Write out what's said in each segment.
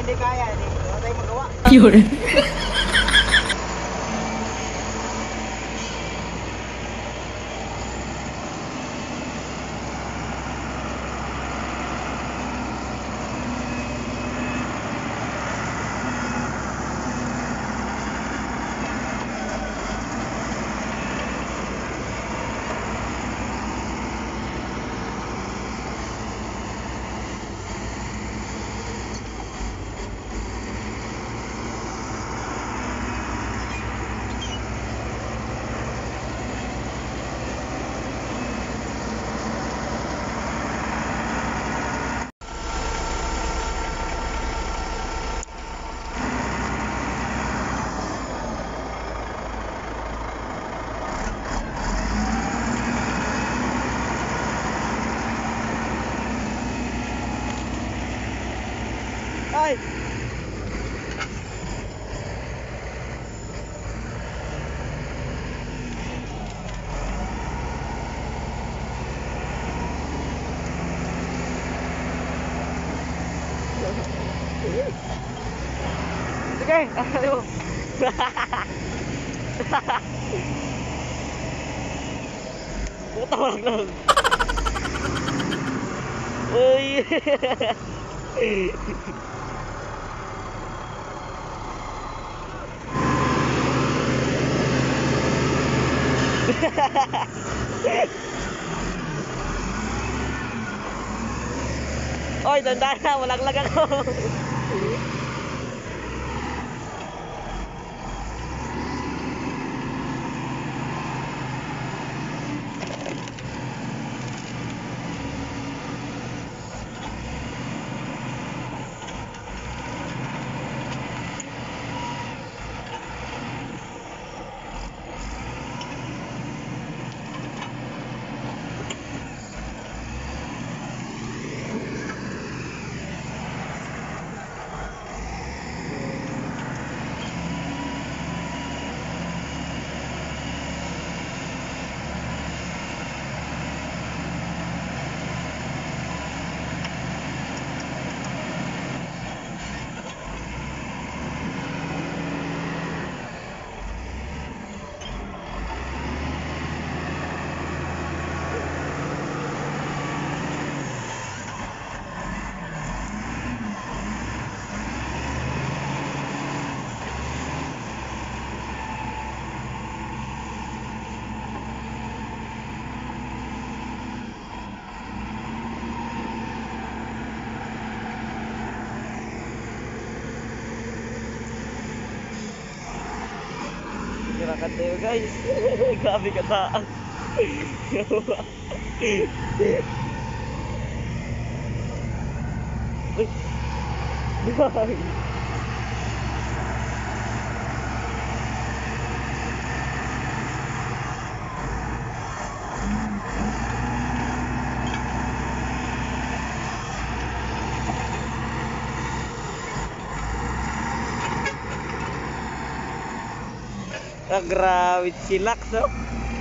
hindi kaya, wala tayong magawa. Yun. Ay! Sige, ano mo? Putawag lang. Uy! Oy, tanda na, malaglag ako. Gerakan tayo guys. Grabe kataan. Uy. Ah, grabe silak so.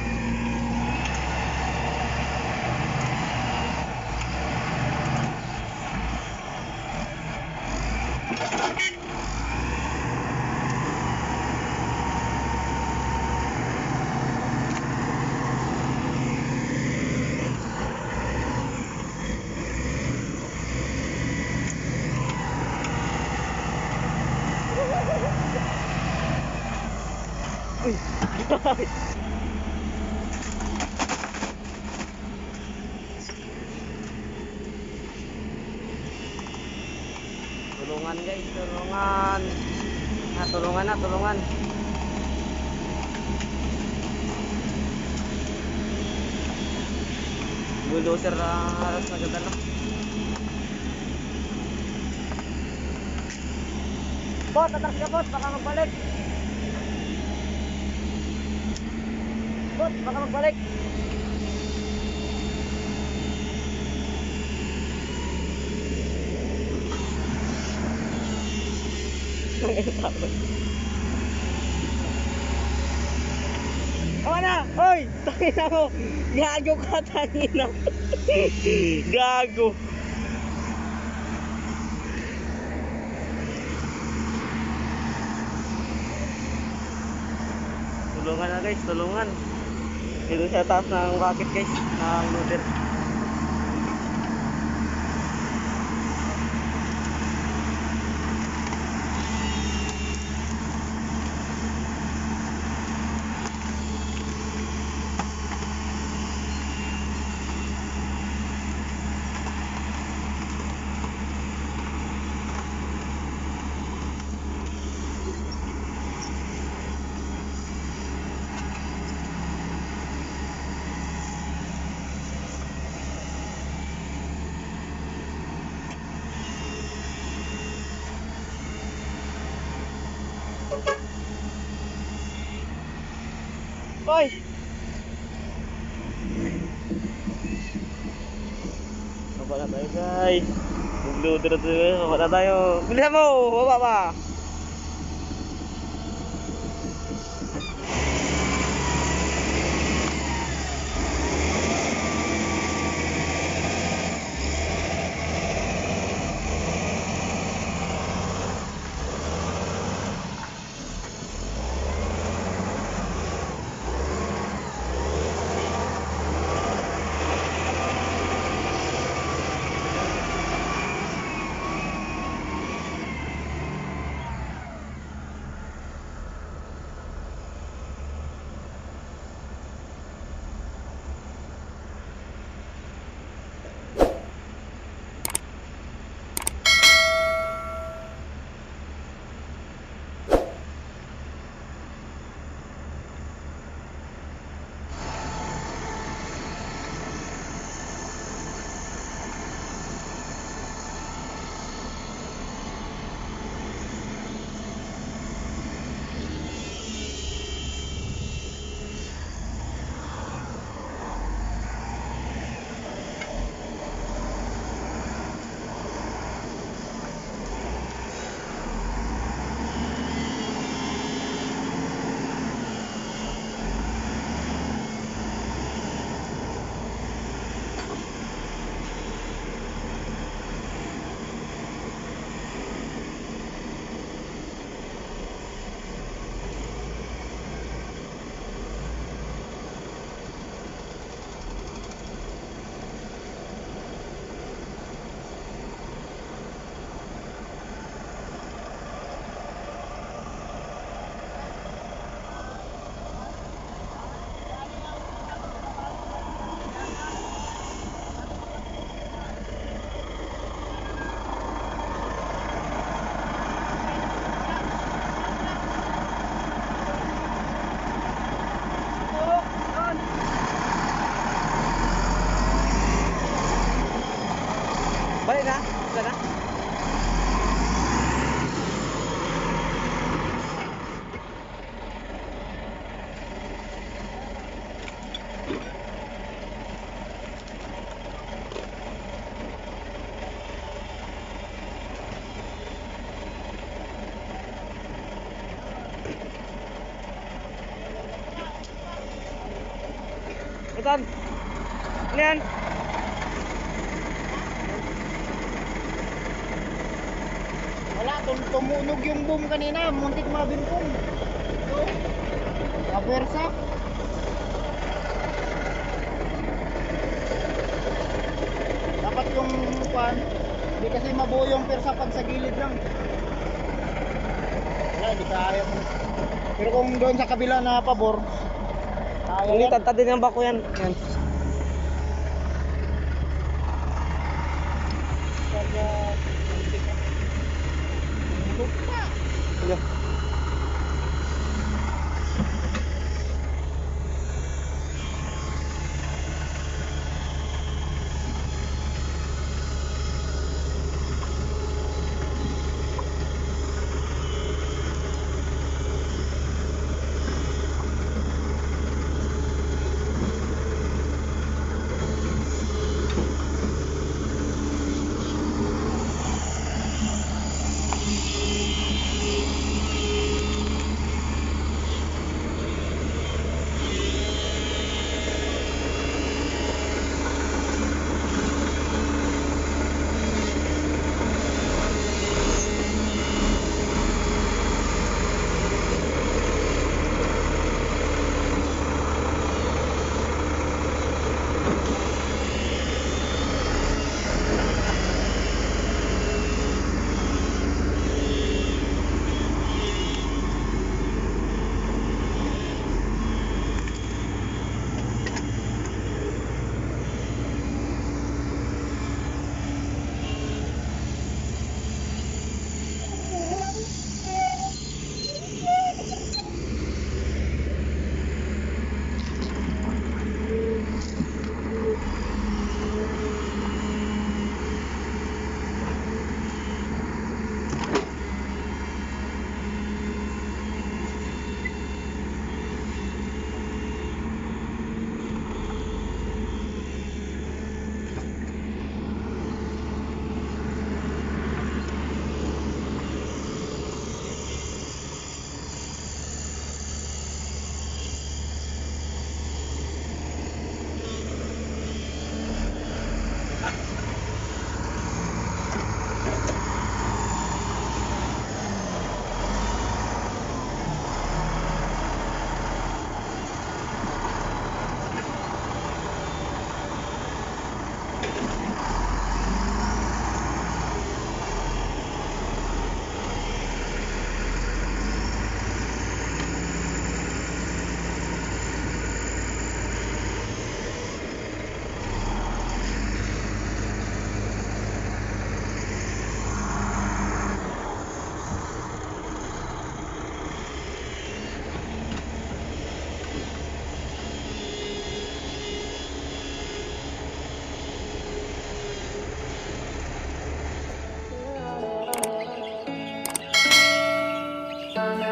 Tulungan guys, tulungan. Tulungan. Bulldozer harus nagdala. Bot, atras ka bot, baka magbalik. Bot, baka magbalik. Kawan na! Hoy! Tangina mo! Gago ka, tangina! Gago! Tulungan na guys, tulungan. Dito sa taas ng rocket guys, ng loader. Hoy! Baba na tayo guys. Mag-loader na tayo. Baba na tayo. Bilisan mo! Baba pa! Balik na? Balik na? Itan! Ano yan? Wala, tumunog yung boom kanina, muntik mabintong. Ito, kapersa. Dapat yung pan, hindi kasi mabuo yung persa pag sa gilid lang. Wala, hindi kaya mo. Pero kung doon sa kabila na pabor, kaya Hindi, yan. tatadin ng bako yan. Yan. Lupa. Sige. Bye.